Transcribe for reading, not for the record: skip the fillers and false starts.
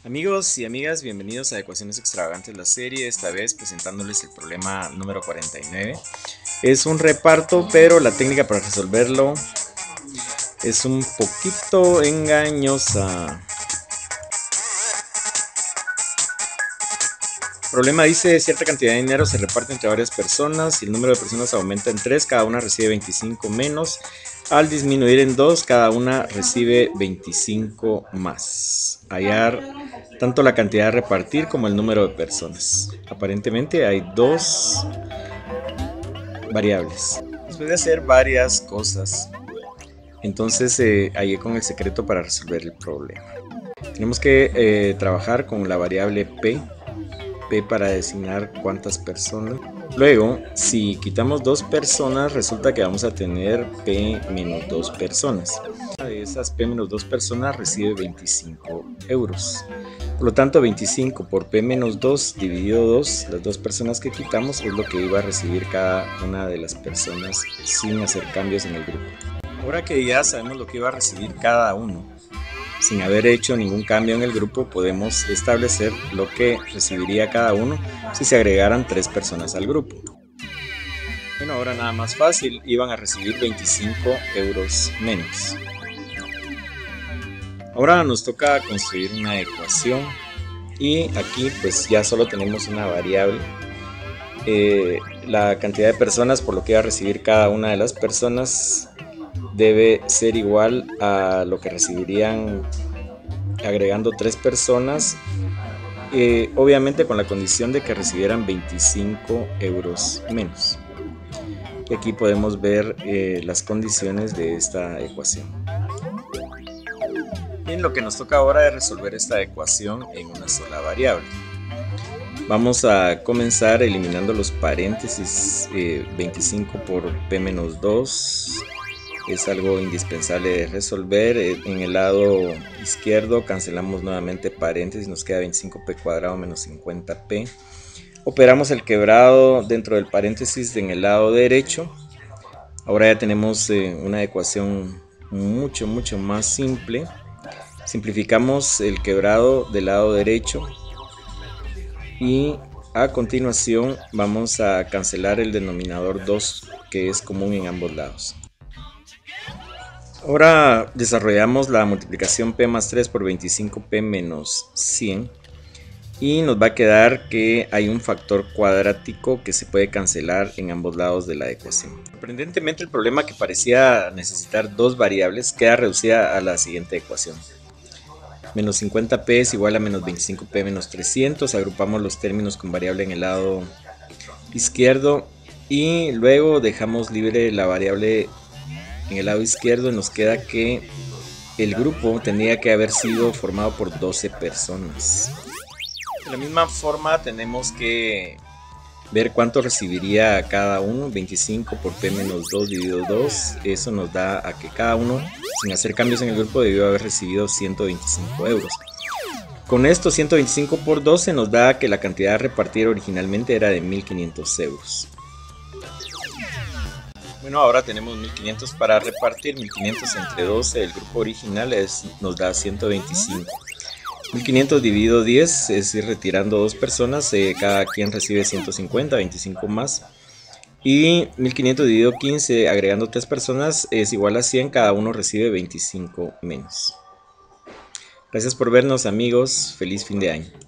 Amigos y amigas, bienvenidos a Ecuaciones Extravagantes, la serie, esta vez presentándoles el problema número 49. Es un reparto, pero la técnica para resolverlo es un poquito engañosa. El problema dice: cierta cantidad de dinero se reparte entre varias personas. Si el número de personas aumenta en 3, cada una recibe 25 menos. Al disminuir en 2, cada una recibe 25 más. Hallar tanto la cantidad de repartir como el número de personas. Aparentemente hay dos variables. Después de hacer varias cosas, entonces hallé con el secreto para resolver el problema. Tenemos que trabajar con la variable P para designar cuántas personas. Luego, si quitamos 2 personas, resulta que vamos a tener P menos 2 personas. Una de esas P menos 2 personas recibe 25 euros. Por lo tanto, 25 por P menos 2 dividido 2, las 2 personas que quitamos, es lo que iba a recibir cada una de las personas sin hacer cambios en el grupo. Ahora que ya sabemos lo que iba a recibir cada uno, sin haber hecho ningún cambio en el grupo, podemos establecer lo que recibiría cada uno si se agregaran 3 personas al grupo. Bueno, ahora nada más fácil, iban a recibir 25 euros menos. Ahora nos toca construir una ecuación y aquí pues ya solo tenemos una variable, la cantidad de personas por lo que va a recibir cada una de las personas debe ser igual a lo que recibirían agregando 3 personas, obviamente con la condición de que recibieran 25 euros menos. Y aquí podemos ver las condiciones de esta ecuación. Bien, lo que nos toca ahora es resolver esta ecuación en una sola variable. Vamos a comenzar eliminando los paréntesis. 25 por P menos 2 es algo indispensable de resolver. En el lado izquierdo cancelamos nuevamente paréntesis, nos queda 25p cuadrado menos 50p. Operamos el quebrado dentro del paréntesis en el lado derecho. Ahora ya tenemos una ecuación mucho más simple. Simplificamos el quebrado del lado derecho y a continuación vamos a cancelar el denominador 2 que es común en ambos lados. Ahora desarrollamos la multiplicación P más 3 por 25P menos 100 y nos va a quedar que hay un factor cuadrático que se puede cancelar en ambos lados de la ecuación. Sorprendentemente, el problema, que parecía necesitar dos variables, queda reducida a la siguiente ecuación. Menos 50p es igual a menos 25p menos 300. Agrupamos los términos con variable en el lado izquierdo y luego dejamos libre la variable en el lado izquierdo. Nos queda que el grupo tendría que haber sido formado por 12 personas. De la misma forma tenemos que ver cuánto recibiría cada uno. 25 por P menos 2 dividido 2, eso nos da a que cada uno, sin hacer cambios en el grupo, debió haber recibido 125 euros. Con esto, 125 por 12 nos da que la cantidad a repartir originalmente era de 1500 euros. Bueno, ahora tenemos 1500 para repartir. 1500 entre 12, el grupo original, nos da 125. 1500 dividido 10 es ir retirando 2 personas, cada quien recibe 150, 25 más. Y 1500 dividido 15 agregando 3 personas es igual a 100, cada uno recibe 25 menos. Gracias por vernos, amigos, feliz fin de año.